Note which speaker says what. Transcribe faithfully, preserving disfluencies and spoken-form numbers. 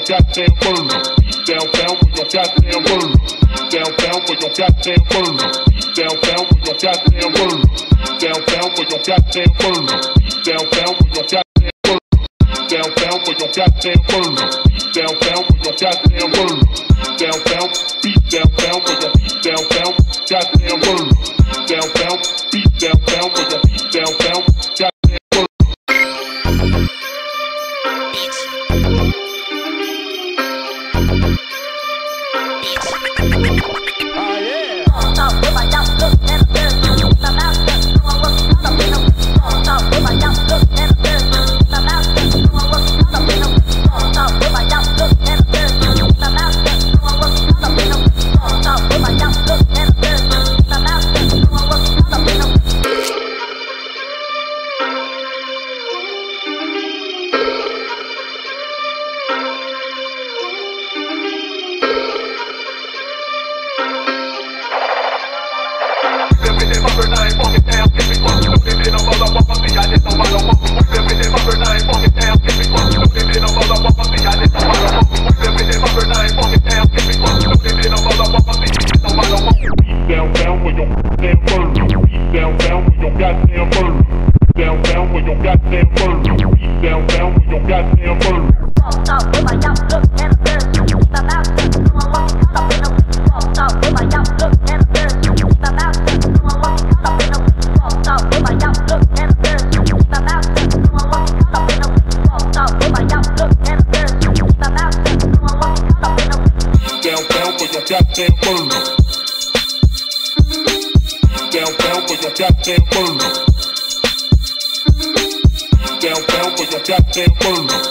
Speaker 1: goddamn burner. Down, down for your goddamn burner. Down, down for your goddamn burner. Down, down for your goddamn burner. Down, down for your goddamn burner. Down, down for your goddamn burner. Down, down for your goddamn burner. Down, down for your goddamn burner. Down, down, beat down, down for your beat down, down, goddamn burner. Down, down, beat down, down for your beat down, down, goddamn burner. Goddamn burner.